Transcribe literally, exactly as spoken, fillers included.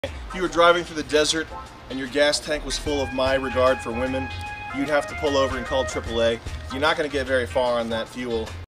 If you were driving through the desert and your gas tank was full of my regard for women, you'd have to pull over and call triple A. You're not going to get very far on that fuel.